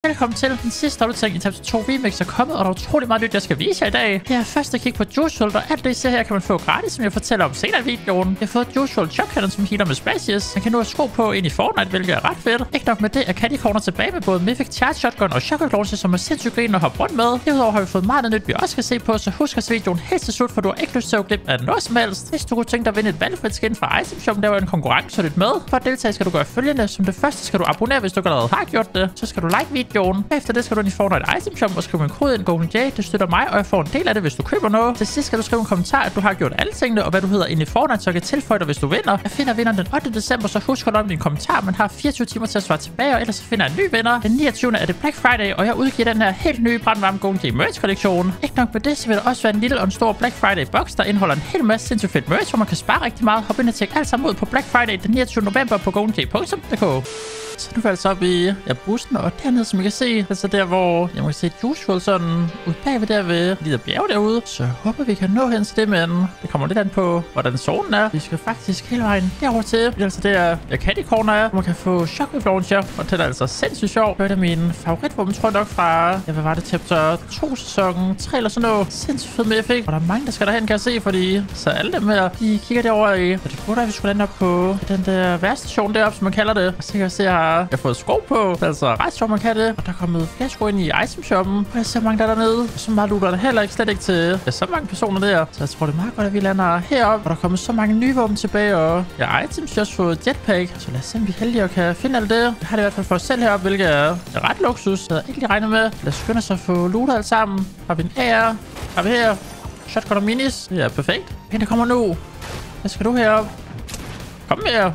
Velkommen til den sidste opdatering i Tabs 2 Remix er kommet, og der er utrolig meget nyt, jeg skal vise jer i dag. Her er først at kigge på Juice WRLD, og alt det I ser her kan man få gratis, som jeg fortæller om senere i videoen. Jeg har fået Juice WRLD Shock Cannon, som healer med splashes. Man kan nu have sko på ind i Fortnite, hvilket er ret fedt. Ikke nok med det, er Catty Corner tilbage med både Mythic Charge Shotgun og Shotgun Launcher, som er sindssygt grine at hoppe rundt med. Derudover har vi fået meget nyt, vi også skal se på, så husk at se videoen helt til slut, for du har ikke lyst til at glemme af noget som helst. Hvis du kunne tænke dig at vinde et valgfrit skin fra Item Shop, der var en konkurrence, så lyt med. For at deltage skal du gøre følgende. Som det første skal du abonnere, hvis du allerede har gjort det. Så skal du like videoen. Efter det skal du ind i Fortnite Item Shop og skrive min kode ind Golden J. Det støtter mig, og jeg får en del af det, hvis du køber noget. Til sidst skal du skrive en kommentar, at du har gjort alle tingene, og hvad du hedder inde i Fortnite, så jeg kan tilføje dig, hvis du vinder. Jeg finder vinderen den 8. december, så husk at din kommentar. Man har 24 timer til at svare tilbage, og ellers så finder jeg en ny vinder. Den 29. er det Black Friday, og jeg udgiver den her helt nye brandvarme Golden J merch kollektion. Ikke nok med det, så vil der også være en lille og en stor Black Friday box, der indeholder en hel masse sindssygt fedt merch, hvor man kan spare rigtig meget. Hop ind og tjek alt sammen ud på Black Friday den 29. november på goldenj.dk. Så nu er altså op i bussen, og dernede, som I kan se, altså der, hvor jeg må se Juice WRLD sådan ude bagved der ved de der bjerge derude. Så jeg håber, vi kan nå hen til det, men det kommer lidt an på, hvordan zonen er. Vi skal faktisk hele vejen derover til. Det er altså der, Catty Corner er, hvor man kan få Shotgun Launcher, og det er altså sindssygt sjovt. Det er min favoritvåben, tror jeg nok fra, hvad var det, Chapter 2 sæson 3 eller sådan noget. Sindssygt fed Mythic. Og der er mange, der skal derhen, kan jeg se, fordi så alle dem her, de kigger derover i. Og det burde vi skulle lande op på den der værstation deroppe, som man kalder det. Og så kan jeg se, jeg har fået sko på. Det er altså ret sjovt, man kan det. Og der er kommet flere sko ind i Item Shoppen. Og jeg ser mange der dernede. Og så meget looter der heller ikke slet ikke til så mange personer der. Så jeg tror, det er meget godt, at vi lander heroppe. Og der er kommet så mange nye våben tilbage. Og Items har også fået jetpack. Så lad os se, om vi er heldige og kan finde alt det. Jeg har det i hvert fald for os selv heroppe, hvilket er ret luksus. Jeg havde ikke lige regnet med. Lad os skynde os at få looter alt sammen. Har vi en AR? Har vi her? Shotgun og minis. Det er perfekt. Men der kommer nu. Hvad skal du herop? Kom her.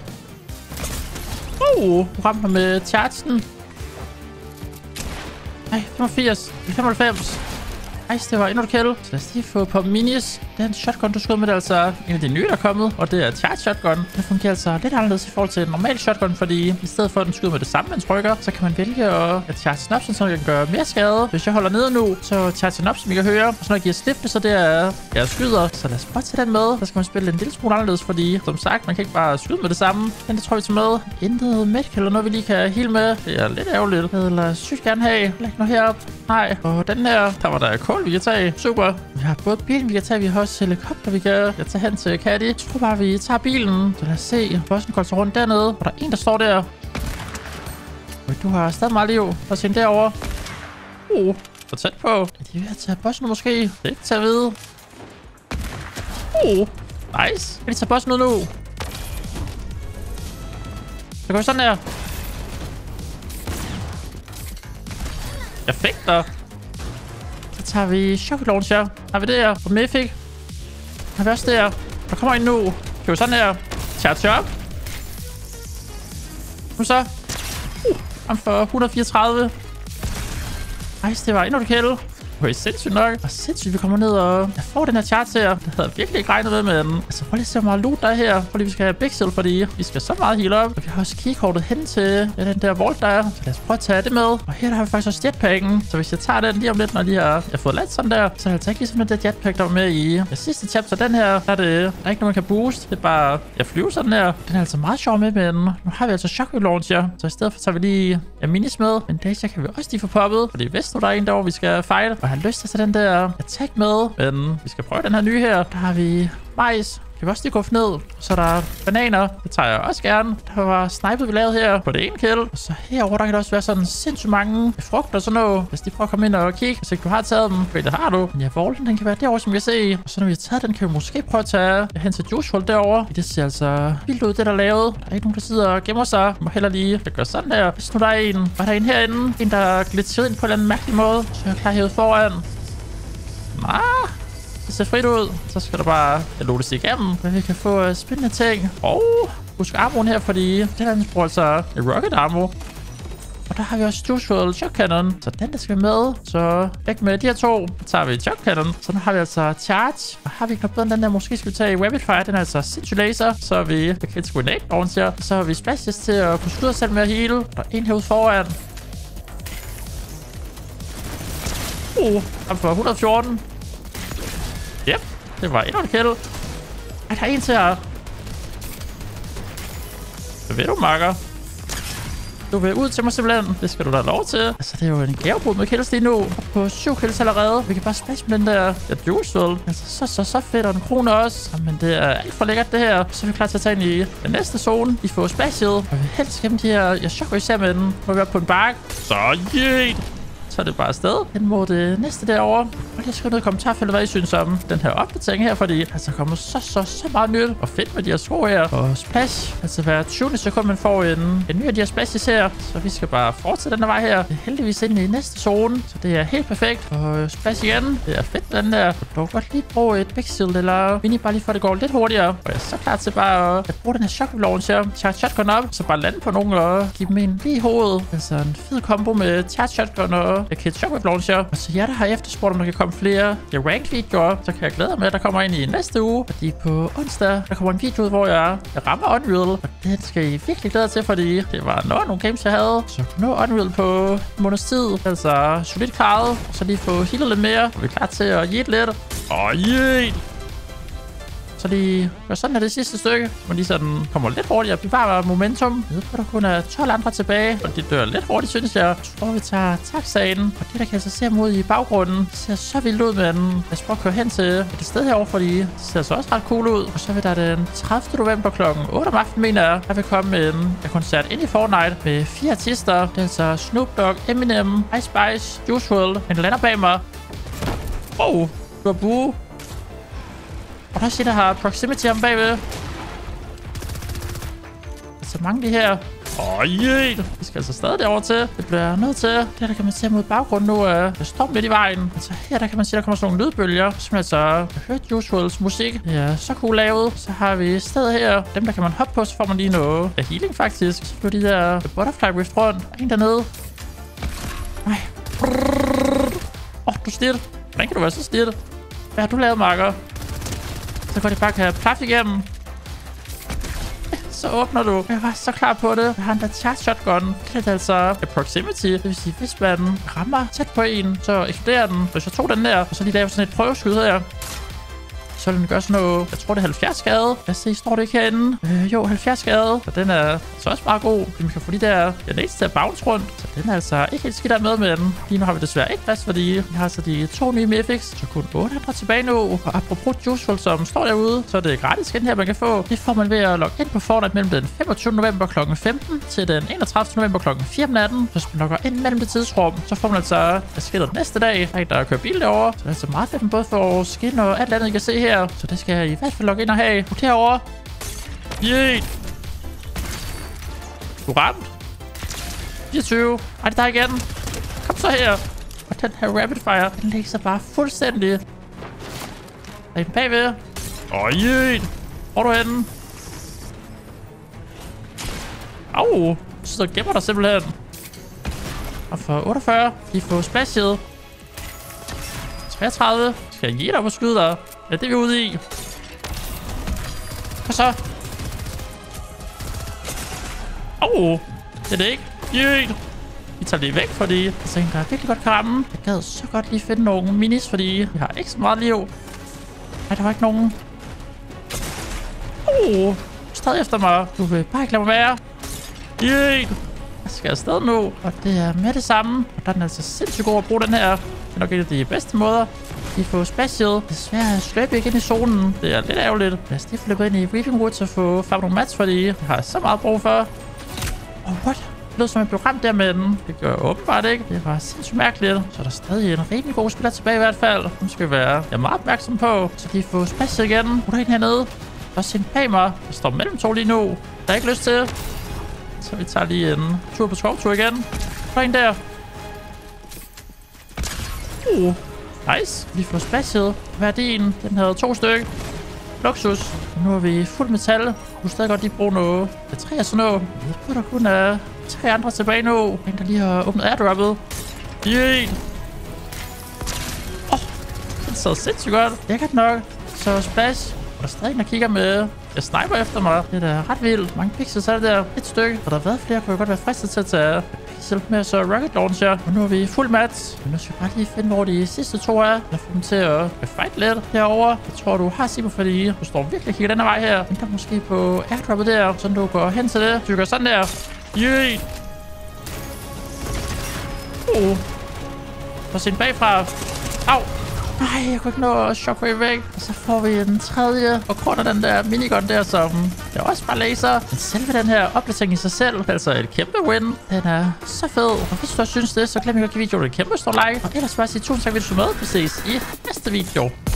Du ramte mig med chargen. Nej, 85. 95. Nice, det var endnu et kill. Så lad os lige få på minis. Den shotgun, du skød med, det er altså en af de nye, der er kommet. Og det er charge shotgun. Det fungerer altså lidt anderledes i forhold til en normal shotgun, fordi i stedet for at den skyder med det samme, man trykker, så kan man vælge at charge den op, så den kan gøre mere skade. Hvis jeg holder nede nu, så charge den op, som I kan høre. Og så når jeg giver slip, så det er jeg skyder. Så lad os prøve at tage den med. Så skal man spille en lille smule anderledes, fordi som sagt, man kan ikke bare skyde med det samme. Men det tror vi til med. Intet medical eller noget, vi lige kan heal med. Det er lidt ærgerligt. Det vil sygt gerne have. Læg nu herop. Nej. Og den her, der var der kål, vi kan tage. Super. Vi har både bilen, vi kan tage. Vi har også helikopter, vi kan tage hen til Catty. Jeg tror bare, vi tager bilen. Så lad os se. Bossen går så rundt dernede. Og der er en, der står der. Du har stadig meget liv. Lad os se derovre. For tæt på. Er de ved at tage bossen måske? Det er ikke til at vide. Nice. Kan de tage bossen ud nu? Så går vi sådan her. Jeg fik dig. Så tager vi Shotgun Launcher. Har vi det her? Og Mythic. Har vi også det her? Der kommer en nu. Kan vi sådan her? Charge op. Nu så. Ham for 134. Nice, det var endnu et kill. Okay, sindssygt nok. Og sindssygt, vi kommer ned og jeg får den her charge her. Det havde jeg virkelig ikke regnet med, men altså prøv lige at se, hvor meget loot der er her. Fordi vi skal have Bixel, fordi vi skal så meget heal op. Og vi har også keykortet hen til den der vault der er. Så lad os prøve at tage det med. Og her der har vi faktisk også jetpacken. Så hvis jeg tager den lige om lidt, når jeg har fået ladt sådan der, så er det altså ikke ligesom den der jetpack, der var med i det sidste chapter. Den her, der er det der er ikke noget, man kan boost. Det er bare, jeg flyver sådan her. Den er altså meget sjov med, men nu har vi altså Shotgun Launcher. Så i stedet for tager vi lige minis med. Men det kan vi også lige få poppet. Fordi hvis nu der er en derovre, vi skal fight. Og jeg har lyst til at tage den der attack med. Men vi skal prøve den her nye her. Der har vi majs. Kan vi også lige gå ned. Så er der bananer. Det tager jeg også gerne. Der var snipet, vi lavede her på det ene kill. Og så herovre, der kan der også være sådan sindssygt mange frugter og sådan noget. Hvis de prøver at komme ind og kigge, hvis ikke du har taget dem. For det har du. Men ja, volden, den kan være derovre, som vi kan se. Og så når vi har taget den, kan vi måske prøve at tage hen til Juice WRLD derovre. Det ser altså vildt ud, det der er lavet. Der er ikke nogen, der sidder og gemmer sig. Jeg må heller lige gøre sådan der. Hvis nu der er en. Var der en herinde? En, der glitchede ind på en eller anden mærkelig måde. Så er jeg klar herude foran. Det ser frit ud. Så skal der bare lootes igennem. Men vi kan få spændende ting. Husk armoren her, fordi den anden bruger altså rocket armor. Og der har vi også Juice WRLD Shock Cannon. Så den der skal med. Så væk med de her to. Så tager vi Shock Cannon. Så nu har vi altså Charge. Og har vi ikke noget bedre end den der. Måske skal vi tage Rapid Fire. Den er altså sindssygt laser. Så er vi Critical Grenade Launcher. Så har vi splashes til at kunne skyde os selv med at heal. Der er en herude foran. Han får 114. Yep, det var endnu et kill. Der er en til her. Hvad ved du, makker? Du vil ud til mig simpelthen. Det skal du da have lov til. Altså, det er jo en gavebrud med kills lige nu. Og på 7 kills allerede. Vi kan bare splash med den der Juiceful. Altså, så fedt. Og en krone også. Jamen, det er alt for lækkert, det her. Så er vi klar til at tage ind i den næste zone. Vi får splashet. Og vi helst gennem de her... Jeg chokker især med den. Må vi være på en bakke. Så yeet! Så er det bare afsted. Den må det næste derovre. Og jeg skal ned i kommentarfeltet, hvad I synes om den her opdatering her, fordi altså kommer så meget nyt og fedt med de her sko her. Og splash. Altså hver 20. sekund, man får en ny af de her splashes her. Så vi skal bare fortsætte den her vej her. Det er heldigvis inde i næste zone, så det er helt perfekt. Og splash igen. Det er fedt, den der. Du kan godt lige bruge et big shield eller mini, bare lige for at det går lidt hurtigere. Og jeg er så klar til bare at bruge den her shockwave launcher. Charge shotgun op, så bare lande på nogen og give dem en lige i hovedet. Altså en fed kombo med charge shotgun og Kit Shockwave Launcher. Og så jer, der har efterspurgt, om der kan komme flere ranked-videoer, så kan jeg glæde mig, at der kommer ind i næste uge. Fordi på onsdag, der kommer en video ud, hvor jeg rammer Unreal. Og det skal I virkelig glæde til, fordi det var nogle games, jeg havde. Så nå Unreal på en måneds tid. Altså solid karret. Så lige få healet lidt mere. Og vi er klar til at yeet lidt. Og yeet! Så lige gør sådan her det sidste stykke, hvor de sådan kommer lidt hurtigere, bevarer momentum. Jeg ved, der kun er 12 andre tilbage, og de dør lidt hurtigt, synes jeg. Så tror vi tager taxaen, og det der kan jeg så se mod i baggrunden, det ser så vildt ud, men jeg skal prøve at køre hen til et sted herovre, fordi det ser så også ret cool ud. Og så vil der den 30. november kl. 8 om aftenen, mener jeg, der vil komme en koncert ind i Fortnite med 4 artister. Det er altså Snoop Dogg, Eminem, Ice Spice, Juice WRLD, en lander bag mig. Du har bue. Og der siger, der har proximity om bagved. Så mange de her. Vi skal altså stadig derover til. Det bliver nødt til. Der kan man se mod baggrunden nu. Der står lidt i vejen. Altså her, der kan man se, der kommer sådan nogle lydbølger. Som altså har hørt Juice WRLDs musik. Det er så cool lavet. Så har vi stedet her. Dem, der kan man hoppe på, så får man lige noget af healing faktisk. Så får de der butterfly rift rundt. En dernede. Nej. Du stirrer. Hvordan kan du være så stirret? Hvad har du lavet, Marker? Så går det bare kan plaf igennem. Så åbner du. Jeg var så klar på det. Jeg har en der charge shotgun. Det er altså proximity. Det vil sige, hvis man rammer tæt på en, så eksploderer den. Hvis jeg tog den der, og så lige laver sådan et prøveskud her, så vil den gøre sådan noget. Jeg tror, det er 70 skade. Lad os se, står det ikke herinde? Jo, 70 skade. Så den er så også bare god. Vi kan få de der nades til at bounce rundt. Så den er altså ikke helt skidt der med den. Lige nu har vi desværre ikke plads, fordi vi har altså de 2 nye mythics. Så kun 8 andre tilbage nu. Og apropos Juice WRLD, som står derude, så er det gratis skin her, man kan få. Det får man ved at logge ind på Fortnite mellem den 25. november kl. 15 til den 31. november kl. 4 om natten. Hvis man logger ind mellem det tidsrum, så får man altså skinnet næste dag. Der kører bil derovre. Så det er altså meget fedt, både for skin og alt andet, I kan se her. Så det skal jeg i hvert fald logge ind og have. Og derovre. Du er ramt. 24. Ej, det er der igen. Kom så her. Og den her rapid fire, den lægger sig bare fuldstændig. Der er en bagved. Hvor er du henne? Så gemmer der simpelthen. Og for 48. Vi får splashet. 33. Skal jeg give dig på skyde der? Ja, det er vi ude i. Hvad så? Det er det ikke. Vi tager det væk, fordi altså en, der virkelig godt kan ramme. Jeg gad så godt lige finde nogle minis, fordi jeg har ikke så meget liv. Nej, der var ikke nogen. Stadig efter mig. Du vil bare ikke lade mig være. Jeg skal afsted nu, og det er med det samme. Og der er den altså sindssygt god at bruge den her. Det er nok en af de bedste måder. Vi får splashet. Desværre sløber ikke ind i zonen. Det er lidt ærgerligt. Lad os lige flippe ind i Weaving Woods og få farvet nogle mats, fordi jeg har så meget brug for. What? Det lød som jeg blev ramt der med den. Det gør åbenbart ikke. Det var sindssygt mærkeligt. Så er der stadig en rimelig god spiller tilbage i hvert fald. Nu skal jeg er meget opmærksom på. Så lige få splashet igen. Hvor er der en hernede? Også en bag mig. Jeg står mellem to lige nu. Der er ikke lyst til. Så vi tager lige en tur på skovtur igen. Der er en der. Nice. Vi får splashet. Værdien. Den havde 2 stykker. Luksus. Nu er vi fuld metal. Du kunne stadig godt lige bruge noget bateri og sådan noget. Jeg ved, der kun er 3 andre tilbage nu. En, der lige har åbnet airdroppet. Den sad sindssygt godt. Lækkert nok. Så splash. Og der er stadig en, der kigger med. Jeg sniper efter mig. Det er da ret vildt. Mange pixels er det der. Et stykke. Og der har været flere, kunne jeg godt være fristet til at tage pixel med så rocket launcher. Og nu er vi fuld match. Men nu skal vi bare lige finde, hvor de sidste 2 er. Jeg får dem til at fight lidt herovre. Jeg tror, du har Simon, fordi du står virkelig og kigger den her vej her. Den der måske på airdroppet der. Så du går hen til det. Du gør sådan der. Prøv at se den bagfra. Au. Nej, jeg kunne ikke nå at shockwave væk. Og så får vi en tredje. Og grund af den der minigun der, som det er også bare laser. Men selve den her opdatering i sig selv, altså et kæmpe win. Den er så fed. Og hvis du også synes det, så glem ikke at give videoen et kæmpe stor like. Og ellers bare sige tusind tak, hvis du så med. Vi ses i næste video.